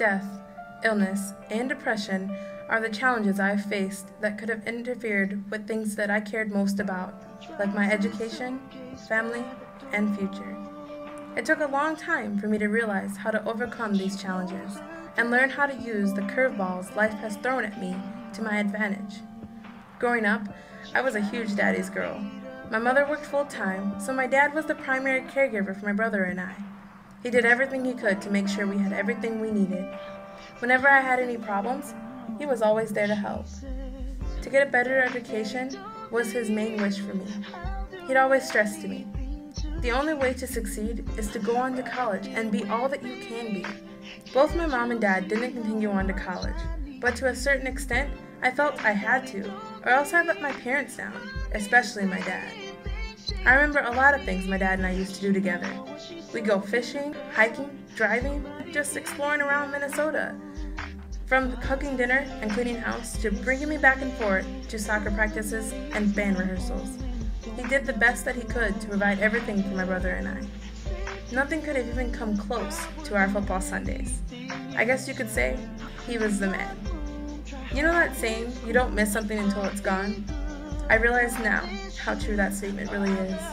Death, illness, and depression are the challenges I've faced that could have interfered with things that I cared most about, like my education, family, and future. It took a long time for me to realize how to overcome these challenges and learn how to use the curveballs life has thrown at me to my advantage. Growing up, I was a huge daddy's girl. My mother worked full-time, so my dad was the primary caregiver for my brother and I. He did everything he could to make sure we had everything we needed. Whenever I had any problems, he was always there to help. To get a better education was his main wish for me. He'd always stress to me, the only way to succeed is to go on to college and be all that you can be. Both my mom and dad didn't continue on to college, but to a certain extent, I felt I had to, or else I'd let my parents down, especially my dad. I remember a lot of things my dad and I used to do together. We'd go fishing, hiking, driving, just exploring around Minnesota. From cooking dinner and cleaning house to bringing me back and forth to soccer practices and band rehearsals. He did the best that he could to provide everything for my brother and I. Nothing could have even come close to our football Sundays. I guess you could say he was the man. You know that saying, you don't miss something until it's gone? I realize now how true that statement really is.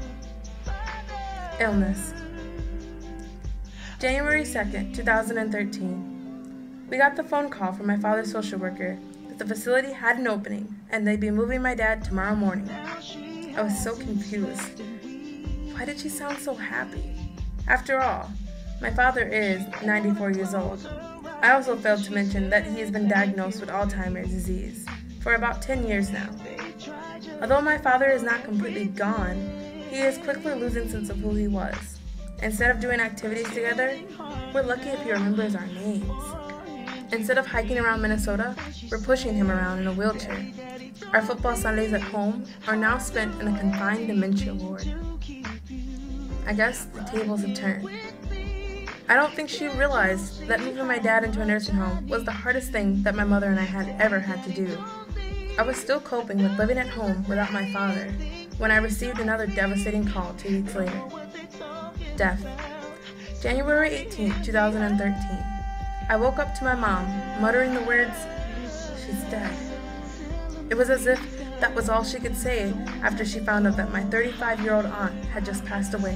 Illness. January 2nd, 2013. We got the phone call from my father's social worker that the facility had an opening and they'd be moving my dad tomorrow morning. I was so confused. Why did she sound so happy? After all, my father is 94 years old. I also failed to mention that he has been diagnosed with Alzheimer's disease for about 10 years now. Although my father is not completely gone, he is quickly losing sense of who he was. Instead of doing activities together, we're lucky if he remembers our names. Instead of hiking around Minnesota, we're pushing him around in a wheelchair. Our football Sundays at home are now spent in a confined dementia ward. I guess the tables have turned. I don't think she realized that moving my dad into a nursing home was the hardest thing that my mother and I had ever had to do. I was still coping with living at home without my father when I received another devastating call 2 weeks later. Death. January 18, 2013. I woke up to my mom muttering the words, "She's dead." It was as if that was all she could say after she found out that my 35-year-old aunt had just passed away.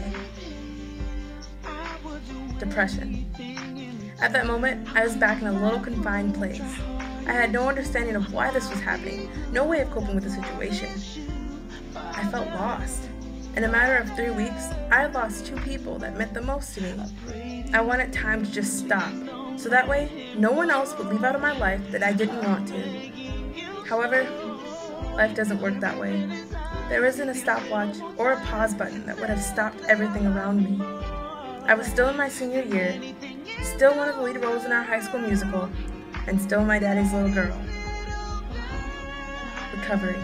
Depression. At that moment, I was back in a little confined place. I had no understanding of why this was happening, no way of coping with the situation. I felt lost. In a matter of 3 weeks, I had lost 2 people that meant the most to me. I wanted time to just stop, so that way, no one else would leave out of my life that I didn't want to. However, life doesn't work that way. There isn't a stopwatch or a pause button that would have stopped everything around me. I was still in my senior year, still one of the lead roles in our high school musical, and still my daddy's little girl. Recovery.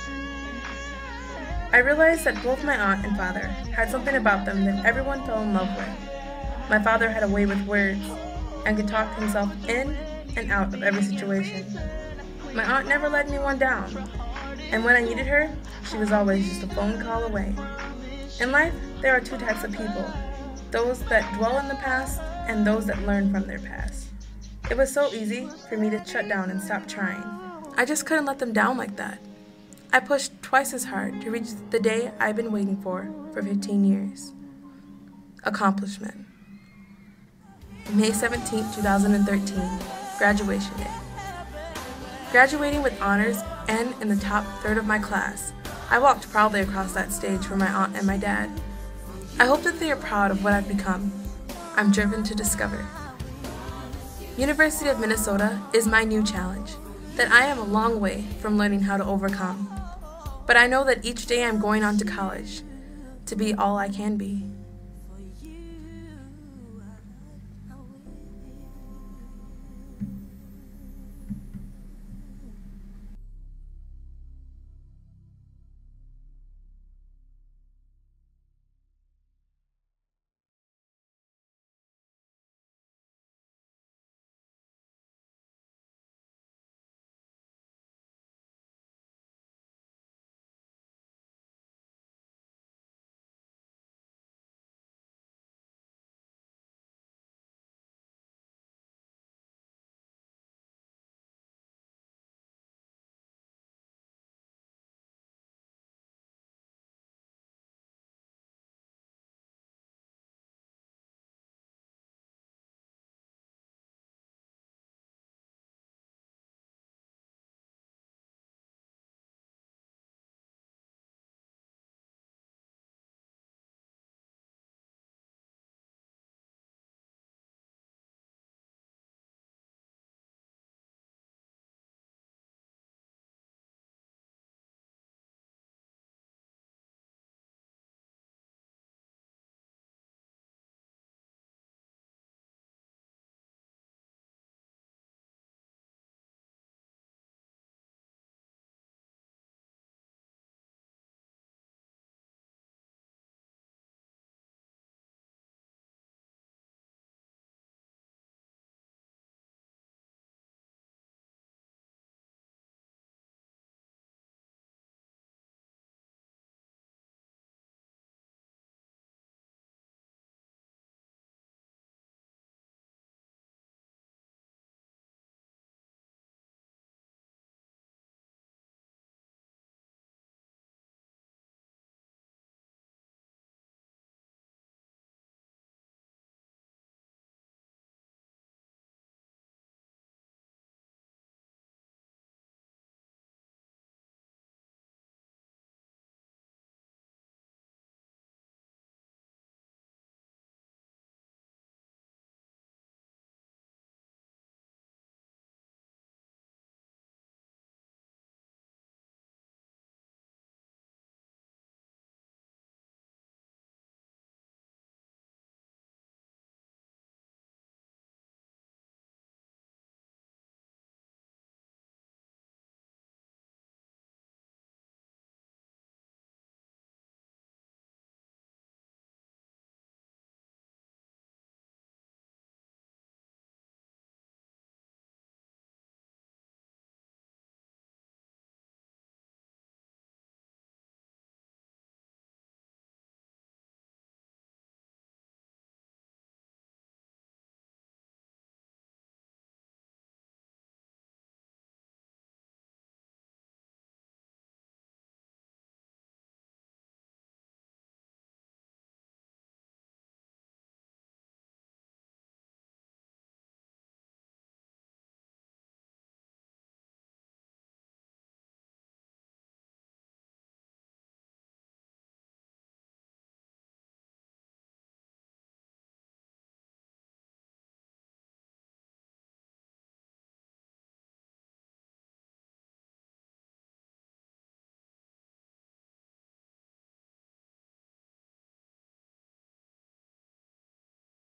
I realized that both my aunt and father had something about them that everyone fell in love with. My father had a way with words and could talk himself in and out of every situation. My aunt never let anyone down, and when I needed her, she was always just a phone call away. In life, there are 2 types of people, those that dwell in the past and those that learn from their past. It was so easy for me to shut down and stop trying. I just couldn't let them down like that. I pushed twice as hard to reach the day I've been waiting for 15 years. Accomplishment. May 17, 2013, graduation day. Graduating with honors and in the top third of my class, I walked proudly across that stage for my aunt and my dad. I hope that they are proud of what I've become. I'm driven to discover. University of Minnesota is my new challenge that I am a long way from learning how to overcome. But I know that each day I'm going on to college to be all I can be.